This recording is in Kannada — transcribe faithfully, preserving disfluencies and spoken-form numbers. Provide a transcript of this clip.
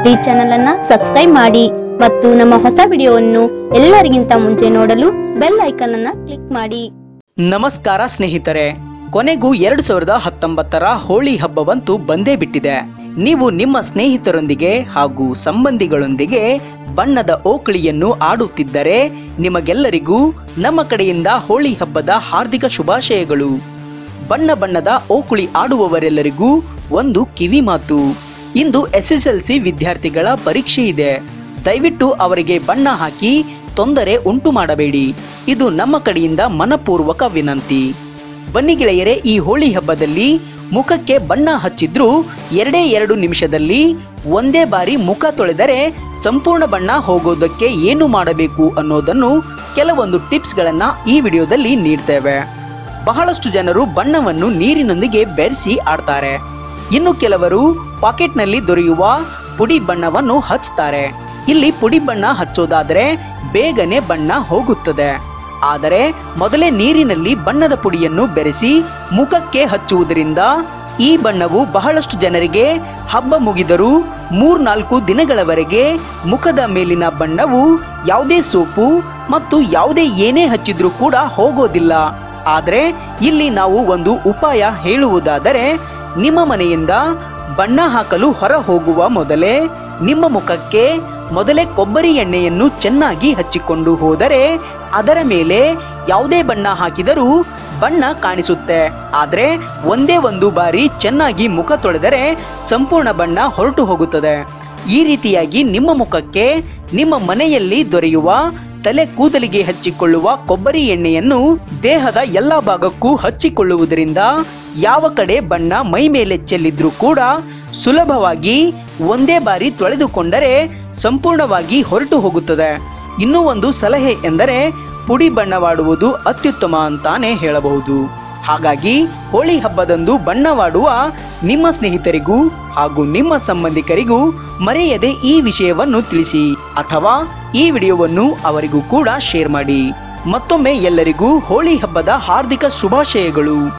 ಈ ಚಾನೆಲ್ ಅನ್ನು ಸಬ್ಸ್ಕ್ರೈಬ್ ಮಾಡಿ ಮತ್ತು ನಮ್ಮ ಹೊಸ ವಿಡಿಯೋವನ್ನು ಎಲ್ಲರಿಗಿಂತ ಮುಂಚೆ ನೋಡಲು ಬೆಲ್ ಐಕಾನ್ ಅನ್ನು ಕ್ಲಿಕ್ ಮಾಡಿ। ನಮಸ್ಕಾರ ಸ್ನೇಹಿತರೆ, ಕೊನೆಗೂ ಎರಡು ಸಾವಿರದ ಹತ್ತೊಂಬತ್ತರ ಹೋಳಿ ಹಬ್ಬವಂತೂ ಬಂದೇ ಬಿಟ್ಟಿದೆ। ನೀವು ನಿಮ್ಮ ಸ್ನೇಹಿತರೊಂದಿಗೆ ಹಾಗೂ ಸಂಬಂಧಿಗಳೊಂದಿಗೆ ಬಣ್ಣದ ಓಕಳಿಯನ್ನು ಆಡುತ್ತಿದ್ದರೆ ನಿಮಗೆಲ್ಲರಿಗೂ ನಮ್ಮ ಕಡೆಯಿಂದ ಹೋಳಿ ಹಬ್ಬದ ಹಾರ್ದಿಕ ಶುಭಾಶಯಗಳು। ಬಣ್ಣ ಬಣ್ಣದ ಓಕುಳಿ ಆಡುವವರೆಲ್ಲರಿಗೂ ಒಂದು ಕಿವಿ ಮಾತು, ಇಂದು ಎಸ್ ಎಸ್ ಎಲ್ ಸಿ ವಿದ್ಯಾರ್ಥಿಗಳ ಪರೀಕ್ಷೆ ಇದೆ, ದಯವಿಟ್ಟು ಅವರಿಗೆ ಬಣ್ಣ ಹಾಕಿ ತೊಂದರೆ ಉಂಟು ಮಾಡಬೇಡಿ, ಇದು ನಮ್ಮ ಕಡೆಯಿಂದ ಮನಪೂರ್ವಕ ವಿನಂತಿ। ಬನ್ನಿ ಗೆಳೆಯರೇ, ಈ ಹೋಳಿ ಹಬ್ಬದಲ್ಲಿ ಮುಖಕ್ಕೆ ಬಣ್ಣ ಹಚ್ಚಿದ್ರೂ ಎರಡೇ ಎರಡು ನಿಮಿಷದಲ್ಲಿ ಒಂದೇ ಬಾರಿ ಮುಖ ತೊಳೆದರೆ ಸಂಪೂರ್ಣ ಬಣ್ಣ ಹೋಗೋದಕ್ಕೆ ಏನು ಮಾಡಬೇಕು ಅನ್ನೋದನ್ನು ಕೆಲವೊಂದು ಟಿಪ್ಸ್ಗಳನ್ನ ಈ ವಿಡಿಯೋದಲ್ಲಿ ನೀಡ್ತೇವೆ। ಬಹಳಷ್ಟು ಜನರು ಬಣ್ಣವನ್ನು ನೀರಿನೊಂದಿಗೆ ಬೆರೆಸಿ ಆಡ್ತಾರೆ, ಇನ್ನು ಕೆಲವರು ಪಾಕೆಟ್ನಲ್ಲಿ ದೊರೆಯುವ ಪುಡಿ ಬಣ್ಣವನ್ನು ಹಚ್ತಾರೆ। ಇಲ್ಲಿ ಪುಡಿ ಬಣ್ಣ ಹಚ್ಚೋದಾದರೆ ಬೇಗನೆ ಬಣ್ಣ ಹೋಗುತ್ತದೆ, ಆದರೆ ಮೊದಲೇ ನೀರಿನಲ್ಲಿ ಬಣ್ಣದ ಪುಡಿಯನ್ನು ಬೆರೆಸಿ ಮುಖಕ್ಕೆ ಹಚ್ಚುವುದರಿಂದ ಈ ಬಣ್ಣವು ಬಹಳಷ್ಟು ಜನರಿಗೆ ಹಬ್ಬ ಮುಗಿದರೂ ಮೂರ್ನಾಲ್ಕು ದಿನಗಳವರೆಗೆ ಮುಖದ ಮೇಲಿನ ಬಣ್ಣವು ಯಾವುದೇ ಸೋಪು ಮತ್ತು ಯಾವುದೇ ಏನೇ ಹಚ್ಚಿದ್ರೂ ಕೂಡ ಹೋಗೋದಿಲ್ಲ। ಆದರೆ ಇಲ್ಲಿ ನಾವು ಒಂದು ಉಪಾಯ ಹೇಳುವುದಾದರೆ, ನಿಮ್ಮ ಮನೆಯಿಂದ ಬಣ್ಣ ಹಾಕಲು ಹೊರ ಹೋಗುವ ಮೊದಲೇ ನಿಮ್ಮ ಮುಖಕ್ಕೆ ಮೊದಲೇ ಕೊಬ್ಬರಿ ಎಣ್ಣೆಯನ್ನು ಚೆನ್ನಾಗಿ ಹಚ್ಚಿಕೊಂಡು ಹೋದರೆ ಅದರ ಮೇಲೆ ಯಾವುದೇ ಬಣ್ಣ ಹಾಕಿದರೂ ಬಣ್ಣ ಕಾಣಿಸುತ್ತೆ, ಆದರೆ ಒಂದೇ ಒಂದು ಬಾರಿ ಚೆನ್ನಾಗಿ ಮುಖ ತೊಳೆದರೆ ಸಂಪೂರ್ಣ ಬಣ್ಣ ಹೊರಟು ಹೋಗುತ್ತದೆ। ಈ ರೀತಿಯಾಗಿ ನಿಮ್ಮ ಮುಖಕ್ಕೆ ನಿಮ್ಮ ಮನೆಯಲ್ಲಿ ದೊರೆಯುವ ತಲೆ ಕೂದಲಿಗೆ ಹಚ್ಚಿಕೊಳ್ಳುವ ಕೊಬ್ಬರಿ ಎಣ್ಣೆಯನ್ನು ದೇಹದ ಎಲ್ಲ ಭಾಗಕ್ಕೂ ಹಚ್ಚಿಕೊಳ್ಳುವುದರಿಂದ ಯಾವ ಕಡೆ ಬಣ್ಣ ಮೈ ಮೇಲೆ ಚೆಲ್ಲಿದ್ರೂ ಕೂಡ ಸುಲಭವಾಗಿ ಒಂದೇ ಬಾರಿ ತೊಳೆದುಕೊಂಡರೆ ಸಂಪೂರ್ಣವಾಗಿ ಹೊರಟು ಹೋಗುತ್ತದೆ। ಇನ್ನೂ ಒಂದು ಸಲಹೆ ಎಂದರೆ ಪುಡಿ ಬಣ್ಣವಾಡುವುದು ಅತ್ಯುತ್ತಮ ಅಂತಾನೆ ಹೇಳಬಹುದು। ಹಾಗಾಗಿ ಹೋಳಿ ಹಬ್ಬದಂದು ಬಣ್ಣವಾಡುವ ನಿಮ್ಮ ಸ್ನೇಹಿತರಿಗೂ ಹಾಗೂ ನಿಮ್ಮ ಸಂಬಂಧಿಕರಿಗೂ ಮರೆಯದೆ ಈ ವಿಷಯವನ್ನು ತಿಳಿಸಿ ಅಥವಾ ಈ ವಿಡಿಯೋವನ್ನು ಅವರಿಗೂ ಕೂಡ ಶೇರ್ ಮಾಡಿ। ಮತ್ತೊಮ್ಮೆ ಎಲ್ಲರಿಗೂ ಹೋಳಿ ಹಬ್ಬದ ಹಾರ್ದಿಕ ಶುಭಾಶಯಗಳು।